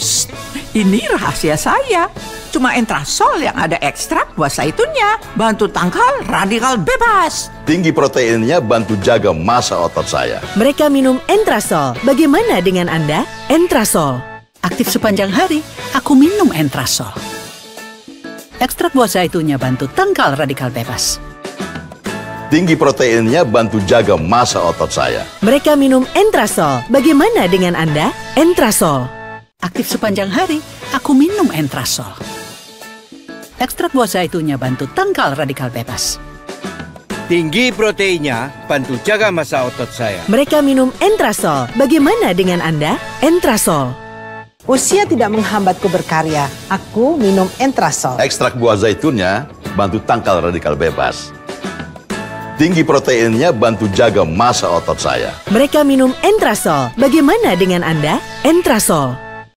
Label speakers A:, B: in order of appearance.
A: Shh, ini rahasia saya. Cuma Entrasol yang ada ekstrak buah zaitunnya, bantu tangkal radikal bebas.
B: Tinggi proteinnya bantu jaga massa otot saya.
C: Mereka minum Entrasol. Bagaimana dengan Anda? Entrasol.
D: Aktif sepanjang hari, aku minum Entrasol. Ekstrak buah zaitunnya bantu tangkal radikal bebas.
B: Tinggi proteinnya bantu jaga massa otot saya.
C: Mereka minum Entrasol. Bagaimana dengan Anda? Entrasol.
D: Aktif sepanjang hari, aku minum Entrasol. Ekstrak buah zaitunnya bantu tangkal radikal bebas.
E: Tinggi proteinnya bantu jaga massa otot saya.
C: Mereka minum Entrasol. Bagaimana dengan Anda? Entrasol.
F: Usia tidak menghambatku berkarya. Aku minum Entrasol.
B: Ekstrak buah zaitunnya bantu tangkal radikal bebas. Tinggi proteinnya bantu jaga massa otot saya.
C: Mereka minum Entrasol. Bagaimana dengan Anda? Entrasol.